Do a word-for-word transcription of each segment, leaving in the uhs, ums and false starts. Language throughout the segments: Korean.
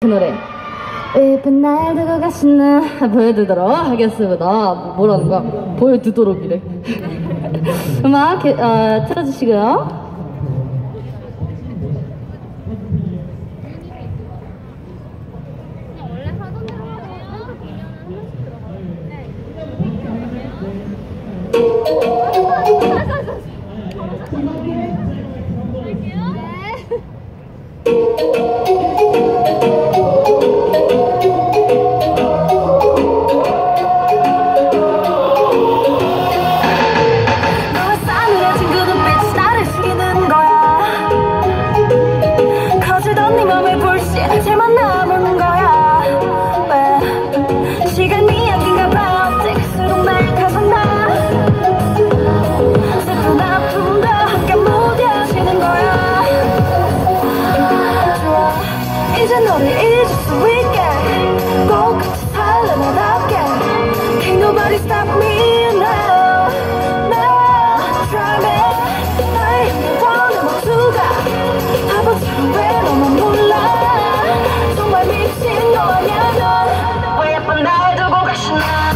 그 노래 예쁜 날 두고 가시는 보여드리도록 하겠습니다. 뭐라는 거야? 보여드도록이래. 음악 어, 틀어주시고요. 제만 남은 거야. 왜 시간이 아낀가 봐. 찍을수록 날 가선다. 슬픈 아픔도 함께 무뎌지는 거야. 좋아 이제 너를 잊을 수 있게 꼭 같이 살래 너답게. Can't nobody stop me now. No try me. 나의 힘을 원해 모두가 바보처럼 왜 너만 몰라. 정말 미친 거 아냐 넌. 왜 예쁜 날 두고 가시나.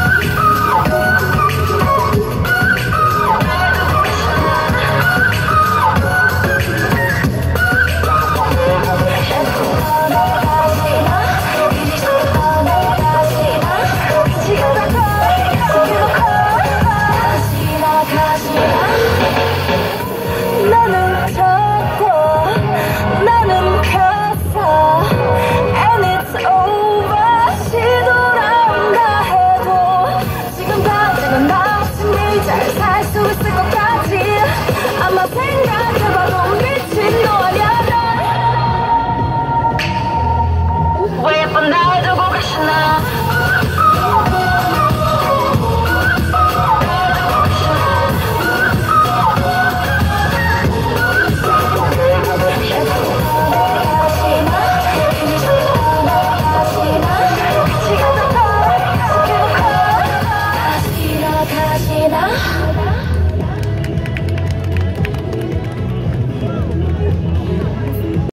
나는 찾고 나는 갔어. And it's over. 다시 돌아온다 해도 지금까지는 나 없이 늘 잘 살 수 있을 것 같지. 아마 생각해봐도 미친 너 아냐 넌. 왜 예쁜 날 두고 가시나. 가시나